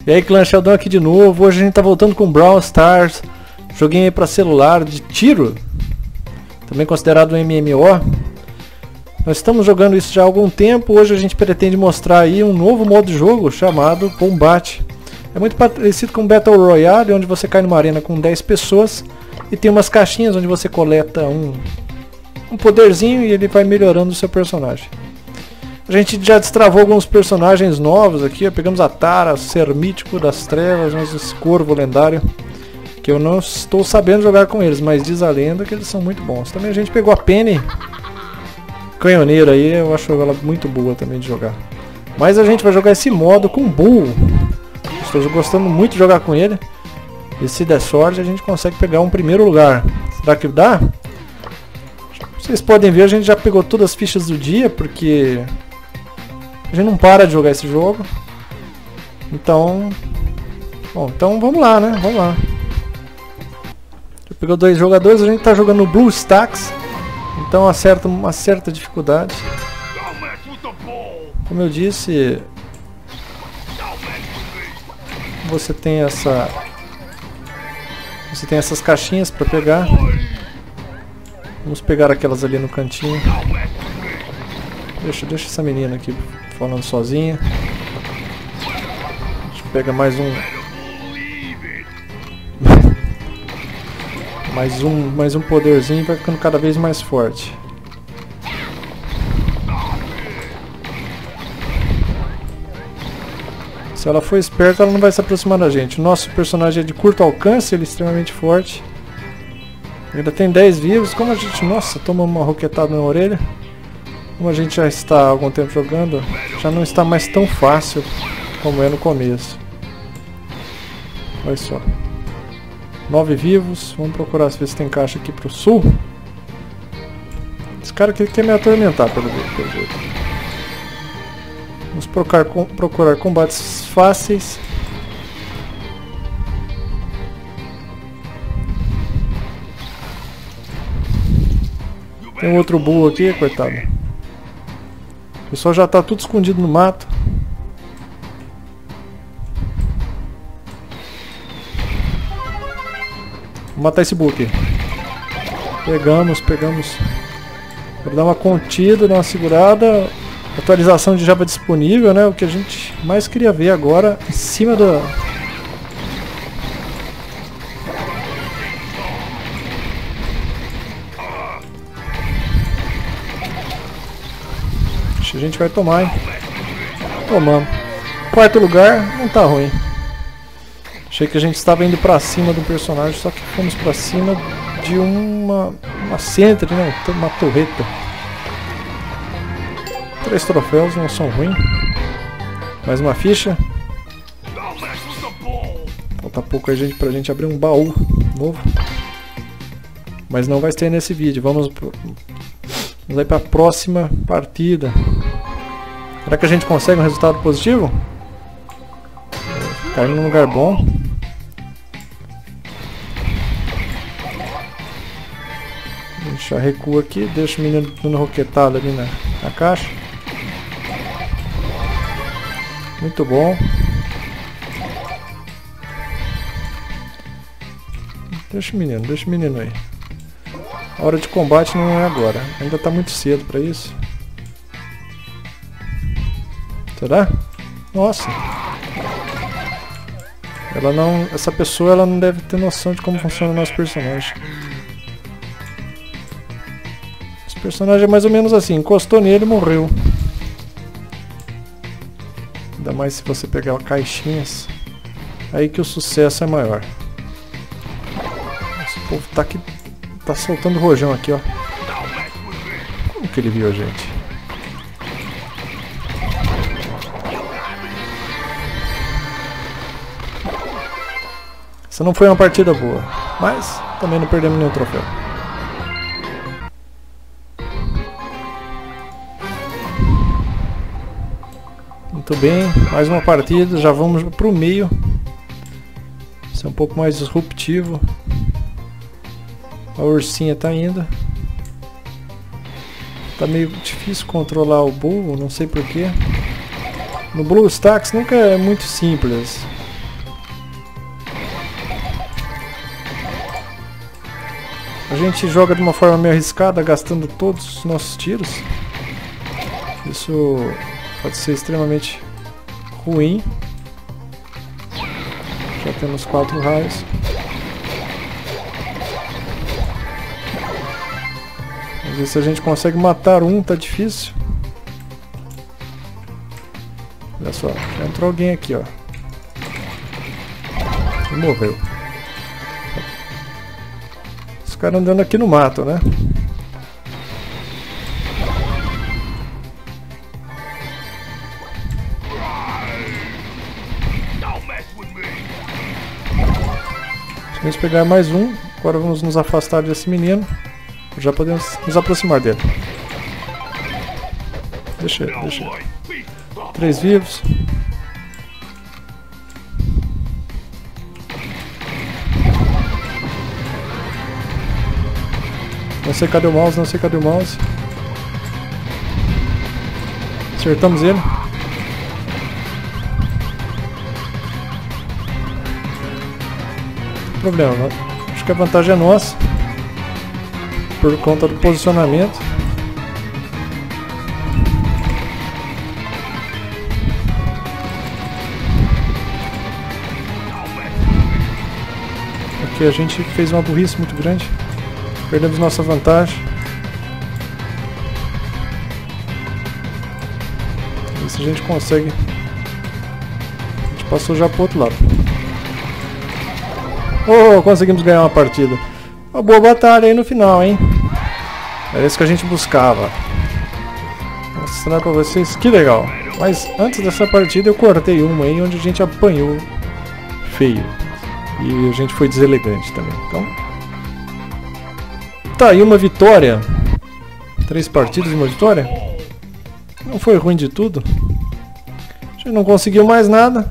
E aí, Clã Sheldon aqui de novo. Hoje a gente tá voltando com Brawl Stars, joguinho aí pra celular de tiro, também considerado um MMO. Nós estamos jogando isso já há algum tempo. Hoje a gente pretende mostrar aí um novo modo de jogo chamado Combate. É muito parecido com Battle Royale, onde você cai numa arena com 10 pessoas e tem umas caixinhas onde você coleta um poderzinho e ele vai melhorando o seu personagem. A gente já destravou alguns personagens novos aqui, ó. Pegamos a Tara, Ser Mítico das Trevas, esse Corvo lendário, que eu não estou sabendo jogar com eles, mas diz a lenda que eles são muito bons. Também a gente pegou a Penny, canhoneira aí, eu acho ela muito boa também de jogar. Mas a gente vai jogar esse modo com Bull. Estou gostando muito de jogar com ele. E se der sorte a gente consegue pegar um primeiro lugar. Será que dá? Vocês podem ver, a gente já pegou todas as fichas do dia, porque a gente não para de jogar esse jogo. Então, bom, então vamos lá, né? Vamos lá. Já pegou 2 jogadores, a gente está jogando no Blue Stacks. Então acerta uma certa dificuldade. Como eu disse, você tem essas caixinhas para pegar. Vamos pegar aquelas ali no cantinho. Deixa essa menina aqui falando sozinha. A gente pega mais um. mais um poderzinho e vai ficando cada vez mais forte. Se ela for esperta, ela não vai se aproximar da gente. O nosso personagem é de curto alcance, ele é extremamente forte. Ainda tem 10 vivos. Como a gente, nossa, toma uma roquetada na orelha. Como a gente já está há algum tempo jogando, já não está mais tão fácil como é no começo. Olha só. 9 vivos. Vamos procurar ver se tem caixa aqui pro sul. Esse cara aqui quer me atormentar pelo jeito. Vamos procurar combates fáceis. Tem um outro bull aqui, coitado. O pessoal já está tudo escondido no mato. Vou matar esse bull aqui. Pegamos. Vou dar uma contida, dar uma segurada. Atualização de Java disponível, né? O que a gente mais queria ver agora em cima da... A gente vai tomar, hein? Tomamos. Quarto lugar, não tá ruim. Achei que a gente estava indo pra cima do personagem, só que fomos pra cima de uma sentry, né? Uma torreta. 3 troféus, não são ruins. Mais uma ficha. Falta pouco aí pra gente abrir um baú novo. Mas não vai ter nesse vídeo. Vamos aí para a próxima partida. Será que a gente consegue um resultado positivo? Cair num lugar bom. A gente já recua aqui. Deixa o menino dando roquetada ali na caixa. Muito bom. Deixa o menino aí. A hora de combate não é agora. Ainda está muito cedo para isso. Será? Nossa. Essa pessoa ela não deve ter noção de como funciona o nosso personagem. Esse personagem é mais ou menos assim. Encostou nele e morreu. Ainda mais se você pegar caixinhas. Aí que o sucesso é maior. Esse povo tá aqui. Tá soltando rojão aqui, ó. Como que ele viu a gente? Essa não foi uma partida boa, mas também não perdemos nenhum troféu. Muito bem, mais uma partida, já vamos pro meio. Isso é um pouco mais disruptivo. A ursinha tá indo. Tá meio difícil controlar o Bull, não sei porquê. No Blue Stacks nunca é muito simples. A gente joga de uma forma meio arriscada, gastando todos os nossos tiros. Isso pode ser extremamente ruim. Já temos 4 raios. Vamos ver se a gente consegue matar um, tá difícil. Olha só, já entrou alguém aqui, ó. E morreu. Os caras andando aqui no mato, né? Se a gente pegar mais um, agora vamos nos afastar desse menino. Já podemos nos aproximar dele. Deixa ele, deixa ele. 3 vivos. Não sei cadê o mouse, não sei cadê o mouse. Acertamos ele. Não tem problema, não. Acho que a vantagem é nossa. Por conta do posicionamento. Aqui a gente fez uma burrice muito grande. Perdemos nossa vantagem. Vamos ver se a gente consegue. A gente passou já pro outro lado. Oh, conseguimos ganhar uma partida. Uma boa batalha aí no final, hein? É isso que a gente buscava. Vou mostrar pra vocês que legal. Mas antes dessa partida eu cortei uma aí onde a gente apanhou feio. E a gente foi deselegante também. Então, tá aí uma vitória. 3 partidas, uma vitória. Não foi ruim de tudo. A gente não conseguiu mais nada.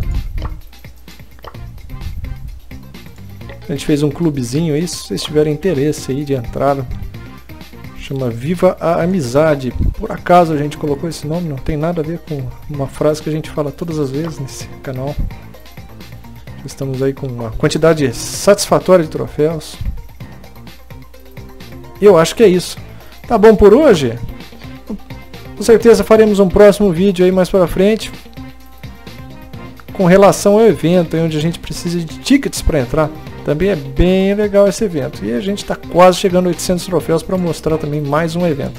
A gente fez um clubezinho aí, se vocês tiverem interesse aí de entrada. Chama Viva a Amizade. Por acaso a gente colocou esse nome, não tem nada a ver com uma frase que a gente fala todas as vezes nesse canal. Estamos aí com uma quantidade satisfatória de troféus. E eu acho que é isso. Tá bom por hoje? Com certeza faremos um próximo vídeo aí mais pra frente. Com relação ao evento, onde a gente precisa de tickets para entrar. Também é bem legal esse evento. E a gente está quase chegando a 800 troféus para mostrar também mais um evento.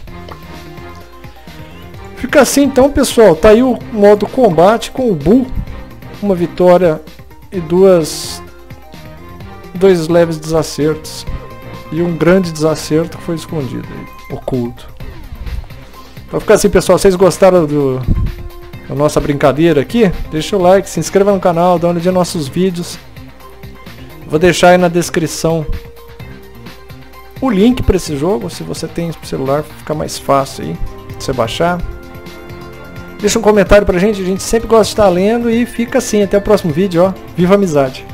Fica assim então, pessoal. Tá aí o modo combate com o Bull. Uma vitória e dois leves desacertos. E um grande desacerto que foi escondido, oculto. Então fica assim, pessoal. Vocês gostaram da nossa brincadeira aqui? Deixa o like, se inscreva no canal, dá uma olhadinha nos nossos vídeos. Vou deixar aí na descrição o link para esse jogo. Se você tem celular, fica mais fácil aí de você baixar. Deixa um comentário pra gente, a gente sempre gosta de estar lendo. E fica assim, até o próximo vídeo, ó. Viva a amizade!